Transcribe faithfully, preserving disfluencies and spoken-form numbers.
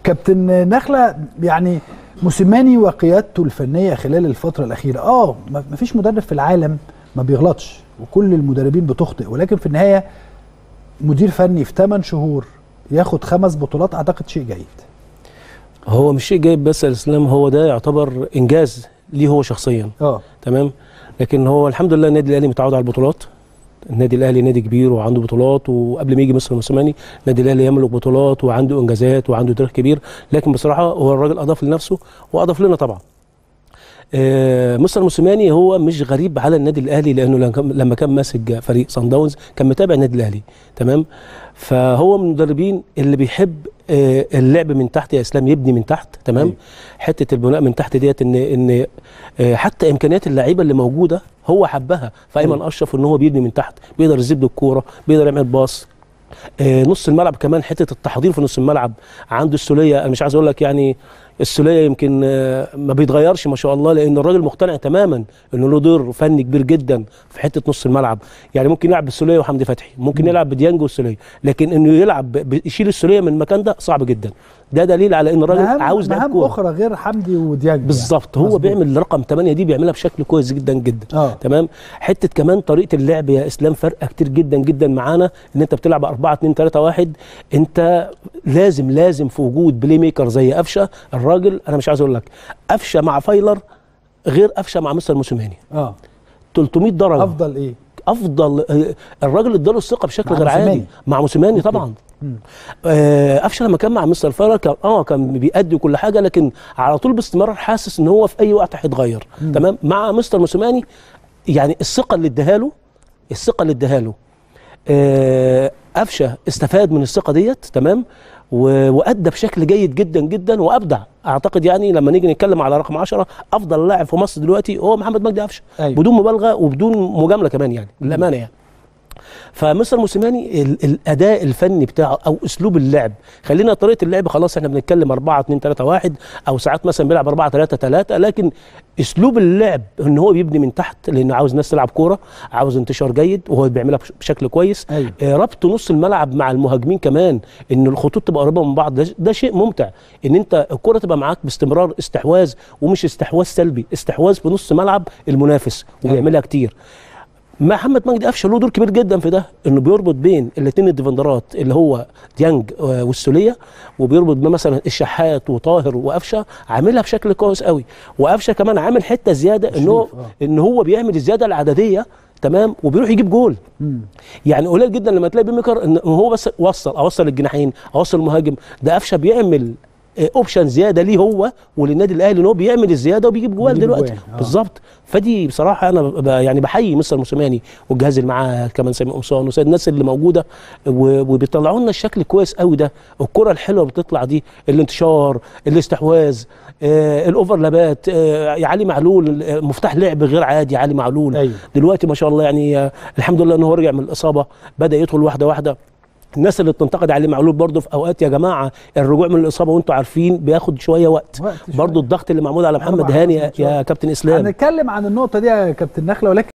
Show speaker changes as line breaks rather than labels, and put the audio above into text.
كابتن نخلة، يعني موسيماني وقيادته الفنيه خلال الفتره الاخيره، اه ما فيش مدرب في العالم ما بيغلطش وكل المدربين بتخطئ، ولكن في النهايه مدير فني في ثمان شهور ياخد خمس بطولات اعتقد شيء جيد.
هو مش شيء جيد بس يا اسلام، هو ده يعتبر انجاز ليه هو شخصيا.
اه
تمام. لكن هو الحمد لله النادي الاهلي متعود على البطولات. النادي الاهلي نادي كبير وعنده بطولات، وقبل ما يجي مستر موسيماني النادي الاهلي يملك بطولات وعنده انجازات وعنده تاريخ كبير. لكن بصراحه هو الراجل اضاف لنفسه واضاف لنا طبعا. آه مستر موسيماني هو مش غريب على النادي الاهلي، لانه لما كان ماسك فريق صن داونز كان متابع النادي الاهلي. تمام. فهو من المدربين اللي بيحب آه اللعب من تحت يا اسلام، يبني من تحت. تمام. أيوه. حته البناء من تحت ديت ان ان آه حتى امكانيات اللعيبه اللي موجوده هو حبها. فايمن أيوه. اشرف ان هو بيبني من تحت، بيقدر يزيد الكوره، بيقدر يعمل باص. آه نص الملعب كمان، حته التحضير في نص الملعب عنده السوليه. انا مش عايز اقول لك يعني السوليه يمكن ما بيتغيرش ما شاء الله، لان الراجل مقتنع تماما انه له دور فني كبير جدا في حته نص الملعب. يعني ممكن يلعب بالسوليه وحمدي فتحي، ممكن يلعب بديانج والسوليه، لكن انه يلعب يشيل السوليه من المكان ده صعب جدا. ده دليل على ان الراجل
مهام
عاوز لعب كوره
اخرى غير حمدي وديانج
بالظبط. يعني هو بيعمل رقم ثمانية دي بيعملها بشكل كويس جدا جدا.
آه.
تمام. حته كمان طريقه اللعب يا اسلام فرقه كتير جدا جدا معانا، ان انت بتلعب أربعة اتنين تلاتة واحد. انت لازم لازم في وجود بلاي ميكر زي قفشه. الراجل انا مش عايز اقول لك قفشه مع فايلر غير قفشه مع مستر موسيماني.
اه
ثلاثمية درجه.
افضل ايه؟
افضل. الراجل اداله الثقه بشكل غير عادي مع موسيماني طبعا. قفشه آه لما كان مع مستر فايلر كان اه كان بيأدي كل حاجه، لكن على طول باستمرار حاسس ان هو في اي وقت هيتغير. تمام. مع مستر موسيماني يعني الثقه اللي اداها له الثقه اللي اداها له آه قفشه استفاد من الثقه ديت. تمام. وادى بشكل جيد جدا جدا وابدع. اعتقد يعني لما نيجي نتكلم على رقم عشرة افضل لاعب في مصر دلوقتي هو محمد مجدي قفشه. أيوة. بدون مبالغه وبدون مجامله كمان يعني للامانه يعني. فمستر موسيماني الاداء الفني بتاعه او اسلوب اللعب، خلينا طريقه اللعب خلاص احنا بنتكلم أربعة اتنين تلاتة واحد او ساعات مثلا بيلعب أربعة تلاتة تلاتة، لكن اسلوب اللعب ان هو بيبني من تحت لانه عاوز ناس تلعب كوره، عاوز انتشار جيد وهو بيعملها بشكل كويس. أيوة. آه ربط نص الملعب مع المهاجمين كمان، ان الخطوط تبقى قريبه من بعض. ده, ده شيء ممتع، ان انت الكوره تبقى معاك باستمرار استحواذ، ومش استحواذ سلبي، استحواذ في نص ملعب المنافس وبيعملها. أيوة. كتير. محمد مجدي قفشه له دور كبير جدا في ده، انه بيربط بين الاثنين الديفندرات اللي هو ديانج والسوليه، وبيربط بين مثلا الشحات وطاهر وقفشه، عاملها بشكل كويس قوي. وقفشه كمان عامل حته زياده ان هو ان هو بيعمل الزياده العدديه. تمام. وبيروح يجيب جول. مم. يعني قليل جدا لما تلاقي بيميكر ان هو بس وصل اوصل الجناحين اوصل المهاجم. ده قفشه بيعمل اوبشن زياده ليه هو وللنادي الاهلي، ان هو بيعمل الزياده وبيجيب جوال دلوقتي. آه. بالظبط. فدي بصراحه انا يعني بحيي مستر موسيماني والجهاز اللي معاه كمان سامي قمصان وسيد الناس اللي موجوده، وبيطلعوا لنا الشكل كويس قوي ده. الكره الحلوه بتطلع دي، الانتشار، الاستحواذ، آه الاوفرلابات. آه علي معلول مفتاح لعب غير عادي. علي معلول. أيوه. دلوقتي ما شاء الله يعني آه الحمد لله ان هو رجع من الاصابه، بدا يدخل واحده واحده. الناس اللي بتنتقد علي معلول برضه في اوقات يا جماعه الرجوع من الاصابه وانتم عارفين بياخد شويه وقت, وقت برضه. الضغط اللي معمول على محمد هاني يا كابتن اسلام.
هنتكلم عن النقطه دي يا كابتن نخله، ولكن